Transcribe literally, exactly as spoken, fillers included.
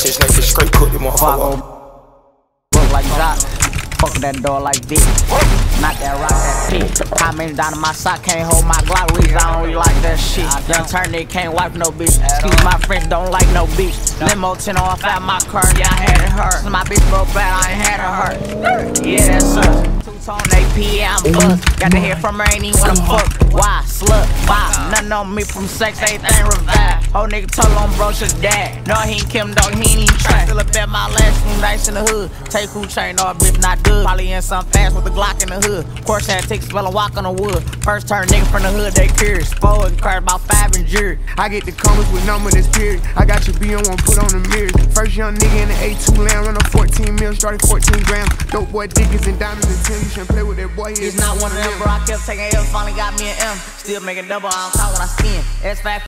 six niggas straight cook the motherfucker. Look like Jock, fuck that door like this. Knock that rock, that shit. Comment down in my sock, can't hold my Glock. Reason I don't really like that shit. Young turn it, can't wipe no bitch. Excuse my French, don't like no bitch. Limo ten off at my car, yeah, I had it hurt. So my bitch broke bad, I ain't had her hurt. Yeah, that's us. Two-tone A P, yeah, I'm buzzed. Got to hear from her, ain't even wanna fuck. Why? Slut, why? Nothing on me from sex, everything revived. Whole nigga told on bro, your dad. No, he ain't Kim, dog, he ain't even try. Still up at my last few nights in the hood. Take who chain, no, bitch not good. Probably in some fast with the Glock in the hood. Of course, had to take a spell and walk on the wood. First turn nigga from the hood, they curious. Four and cried about five and jury. I get the comments with number this period. I got your B on one, put on the mirrors. First young nigga in the A two land, run a fourteen mil, started fourteen grams. Dope boy dickers and diamonds and ten. You shouldn't play with that boy. He's not one of them, bro. I kept taking L's, finally got me an M. Still making double, I don't talk when I spin. S five